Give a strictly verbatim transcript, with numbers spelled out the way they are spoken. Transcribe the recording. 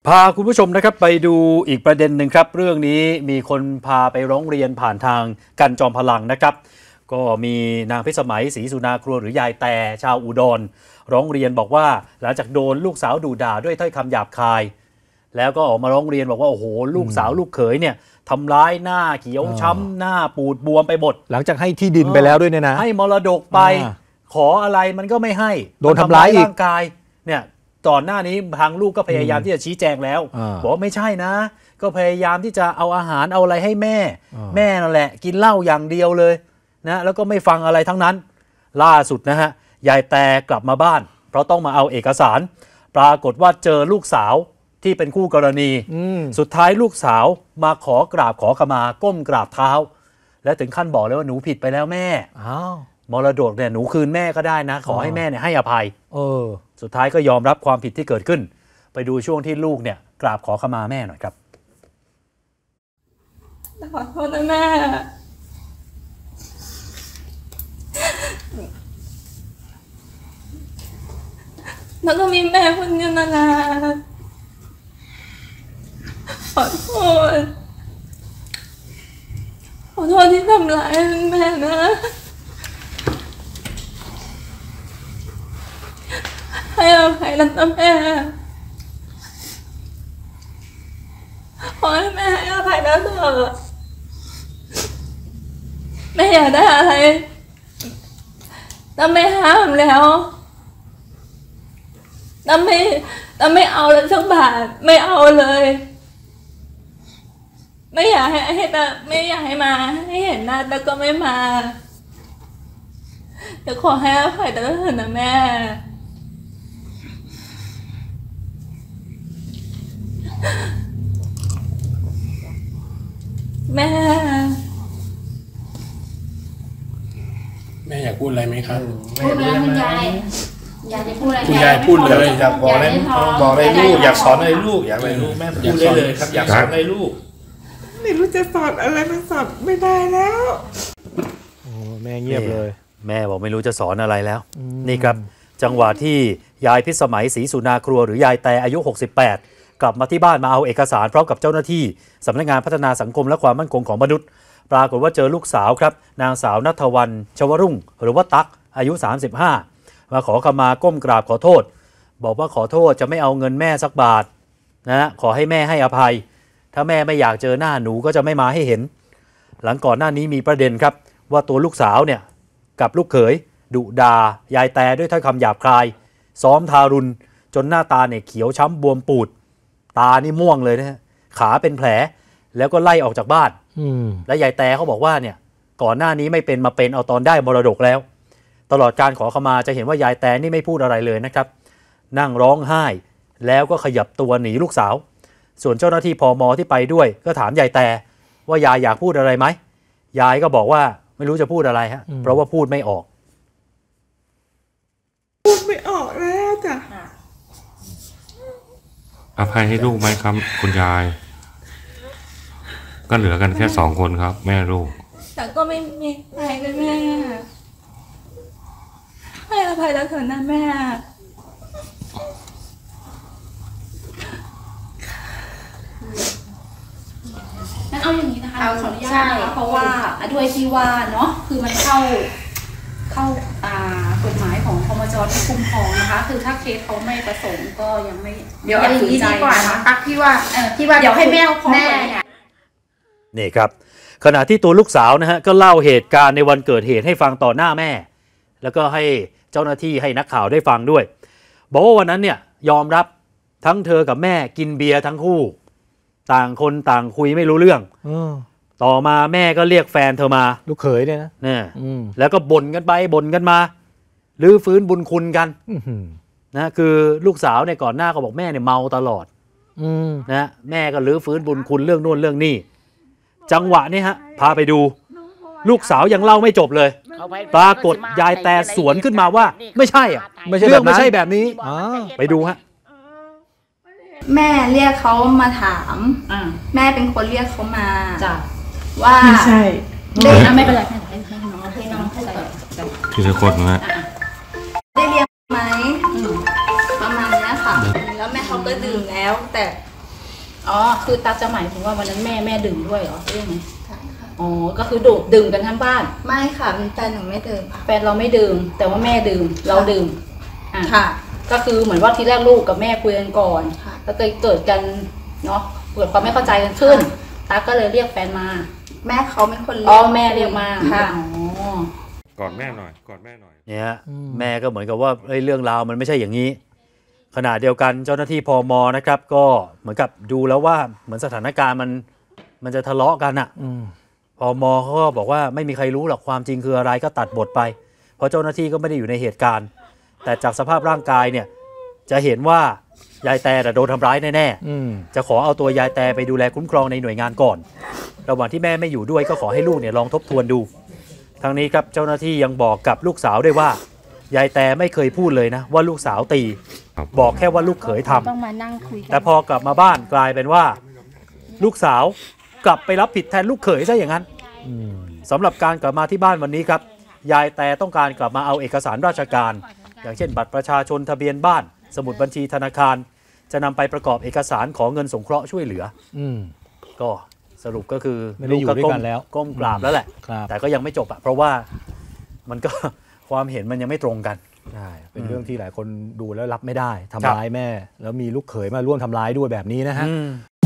พาคุณผู้ชมนะครับไปดูอีกประเด็นหนึ่งครับเรื่องนี้มีคนพาไปร้องเรียนผ่านทางกันจอมพลังนะครับก็มีนางพิสมัยศรีสุนาครัวหรือยายแต่ชาวอุดรร้องเรียนบอกว่าหลังจากโดนลูกสาวดุด่าด้วยถ้อยคำหยาบคายแล้วก็ออกมาร้องเรียนบอกว่าโอ้โหลูกสาวลูกเขยเนี่ยทำร้ายหน้าเขียวช้ำหน้าปูดบวมไปหมดหลังจากให้ที่ดินไปแล้วด้วยเนี่ยนะให้มรดกไปขออะไรมันก็ไม่ให้โดนทำร้ายอีกร่างกายเนี่ยก่อนหน้านี้ทางลูกก็พยายามที่จะชี้แจงแล้วบอกว่าไม่ใช่นะก็พยายามที่จะเอาอาหารเอาอะไรให้แม่แม่นั่นแหละกินเหล้าอย่างเดียวเลยนะแล้วก็ไม่ฟังอะไรทั้งนั้นล่าสุดนะฮะยายแต่กลับมาบ้านเพราะต้องมาเอาเอกสารปรากฏว่าเจอลูกสาวที่เป็นคู่กรณีสุดท้ายลูกสาวมาขอกราบขอขมาก้มกราบเท้าและถึงขั้นบอกเลยว่าหนูผิดไปแล้วแม่มรดกเนี่ยหนูคืนแม่ก็ได้นะขอให้แม่เนี่ยให้อภัยเออสุดท้ายก็ยอมรับความผิดที่เกิดขึ้นไปดูช่วงที่ลูกเนี่ยกราบขอขมาแม่หน่อยครับขอโทษนะแม่แล้วก็มีแม่คนเดียวนั่นแหละขอโทษขอโทษที่ทำร้ายแม่นะให้อภัยนะแม่ขอให้แม่ให้อภัยนะเถอะแม่อยากได้อะไรแต่ไม่ห้ามแล้วแต่ไม่แต่ไม่เอาเลยสักบาทไม่เอาเลยไม่อยากให้ให้แต่ไม่อยากให้มาให้เห็นหน้าแต่ก็ไม่มาจะขอให้อภัยแต่ก็เถอะนะแม่แม่แม่อยากพูดอะไรไหมครับพูดเลยคุณยายอยากจะพูดอะไรคุณยายพูดเลยอยากบอกอะไรบอกอะไรลูกอยากสอนอะไรลูกอยากอะไรลูกแม่พูดได้เลยครับอยากสอนอะไรลูกไม่รู้จะสอนอะไรมันสอนไม่ได้แล้วโอ้แม่เงียบเลยแม่บอกไม่รู้จะสอนอะไรแล้วนี่ครับจังหวะที่ยายพิสมัยศรีสุนาครัวหรือยายแต่อายุหกสิบแปดกลับมาที่บ้านมาเอาเอกสารพร้อมกับเจ้าหน้าที่สำนักงานพัฒนาสังคมและความมั่นคงของมนุษย์ปรากฏว่าเจอลูกสาวครับนางสาวณัฐวรรณชวรุ่งหรือว่าตั๊กอายุสามสิบห้ามาขอขมาก้มกราบขอโทษบอกว่าขอโทษจะไม่เอาเงินแม่สักบาทนะขอให้แม่ให้อภัยถ้าแม่ไม่อยากเจอหน้าหนูก็จะไม่มาให้เห็นหลังก่อนหน้านี้มีประเด็นครับว่าตัวลูกสาวเนี่ยกับลูกเขยดุด่ายายแต่ด้วยถ้อยคำหยาบคายซ้อมทารุณจนหน้าตาเนี่ยเขียวช้ำบวมปูดตานี่ม่วงเลยนะฮะขาเป็นแผลแล้วก็ไล่ออกจากบ้านและยายแต่เขาบอกว่าเนี่ยก่อนหน้านี้ไม่เป็นมาเป็นเอาตอนได้มรดกแล้วตลอดการขอขมาจะเห็นว่ายายแต่นี่ไม่พูดอะไรเลยนะครับนั่งร้องไห้แล้วก็ขยับตัวหนีลูกสาวส่วนเจ้าหน้าที่พม.ที่ไปด้วยก็ถามยายแต่ว่ายายอยากพูดอะไรไหมยายก็บอกว่าไม่รู้จะพูดอะไรฮะเพราะว่าพูดไม่ออกพูดไม่ออกแล้วจ้ะอภัยให้ลูกไหมครับคุณยายก็เหลือกันแค่สองคนครับแม่ลูกแต่ก็ไม่มีใครเลยแม่ให้อภัยแล้วเถอะนะแม่งั้นเอาอย่างนี้นะคะขออนุญาตนะคะเพราะว่าด้วยที่ว่าเนาะคือมันเข้าเข้ากฎหมายของพมจ.ที่คุ้มครองนะคะคือถ้าเคสเขาไม่ประสงค์ก็ยังไม่เดี๋ยวอย่างนี้ดีกว่านะตั๊กพี่ว่าพี่ว่าเดี๋ยวให้แม่แม่นี่ครับขณะที่ตัวลูกสาวนะฮะก็เล่าเหตุการณ์ในวันเกิดเหตุให้ฟังต่อหน้าแม่แล้วก็ให้เจ้าหน้าที่ให้นักข่าวได้ฟังด้วยบอกว่าวันนั้นเนี่ยยอมรับทั้งเธอกับแม่กินเบียร์ทั้งคู่ต่างคนต่างคุยไม่รู้เรื่องต่อมาแม่ก็เรียกแฟนเธอมาลูกเขยเนี่ยนะเนี่ยแล้วก็บ่นกันไปบ่นกันมาลื้อฟื้นบุญคุณกันนะคือลูกสาวเนี่ยก่อนหน้าก็บอกแม่เนี่ยเมาตลอดนะแม่ก็ลื้อฟื้นบุญคุณเรื่องโน่นเรื่องนี้จังหวะนี้ฮะพาไปดูลูกสาวยังเล่าไม่จบเลยปรากฏยายแต่สวนขึ้นมาว่าไม่ใช่อ่ะเรื่องไม่ใช่แบบนี้ไปดูฮะแม่เรียกเขามาถามแม่เป็นคนเรียกเขามาว่าไม่ใช่ไม่เป็นไรให้ให้น้องให้น้องพูดก่อนทีละคนนะได้เรียกไหมประมาณนี้ค่ะแล้วแม่เขาก็ดื่มแล้วแต่อ๋อคือตาจะหมายถึงว่าวันนั้นแม่แม่ดื่มด้วยเหรอเรื่องไหมใช่ค่ะอ๋อก็คือดื่มดื่มกันทั้งบ้านไม่ค่ะแฟนหนูไม่ดื่มค่ะแฟนเราไม่ดื่ม แต่ว่าแม่ดื่มเราดื่มอ่ะค่ะก็คือเหมือนว่าทีแรกลูกกับแม่คุยกันก่อนค่ะแล้วก็เกิดกันเนาะเกิดความไม่เข้าใจกันขึ้นตาก็เลยเรียกแฟนมาแม่เขาเป็นคนเรียกอ๋อแม่เรียกมาค่ะอ๋อกอดแม่หน่อยกอดแม่หน่อยเนี่ยฮะแม่ก็เหมือนกับว่าเอ้ยเรื่องราวมันไม่ใช่อย่างนี้ขณะเดียวกันเจ้าหน้าที่พมนะครับก็เหมือนกับดูแล้วว่าเหมือนสถานการณ์มันมันจะทะเลาะกันอะอืมพมเขาก็บอกว่าไม่มีใครรู้หรอกความจริงคืออะไรก็ตัดบทไป เพราะเจ้าหน้าที่ก็ไม่ได้อยู่ในเหตุการณ์ แต่จากสภาพร่างกายเนี่ยจะเห็นว่ายายแต่โดนทำร้ายแน่อืมๆจะขอเอาตัวยายแต่ไปดูแลคุ้มครองในหน่วยงานก่อน ระหว่างที่แม่ไม่อยู่ด้วยก็ขอให้ลูกเนี่ยลองทบทวนดูทางนี้ครับเจ้าหน้าที่ยังบอกกับลูกสาวด้วยว่ายายแต่ไม่เคยพูดเลยนะว่าลูกสาวตีครับบอกแค่ว่าลูกเขยทำต้องมานั่งคุยกันแต่พอกลับมาบ้านกลายเป็นว่า ลูกสาวกลับไปรับผิดแทนลูกเขยซะอย่างนั้นอืมสำหรับการกลับมาที่บ้านวันนี้ครับยายแต่ต้องการกลับมาเอาเอกสารราชการ อย่างเช่น บัตรประชาชนทะเบียนบ้าน สมุดบัญชีธนาคาร จะนำไปประกอบเอกสารขอเงินสงเคราะห์ช่วยเหลืออืมก็สรุปก็คือไม่ได้อยู่ด้วยกันแล้วก้มกราบแล้วแหละครับแต่ก็ยังไม่จบอะเพราะว่ามันก็ ความเห็นมันยังไม่ตรงกันใช่เป็นอืมเรื่องที่หลายคนดูแล้วรับไม่ได้ทำครับร้ายแม่ แล้วมีลูกเขยมาร่วมทำร้ายด้วยแบบนี้นะฮะอืม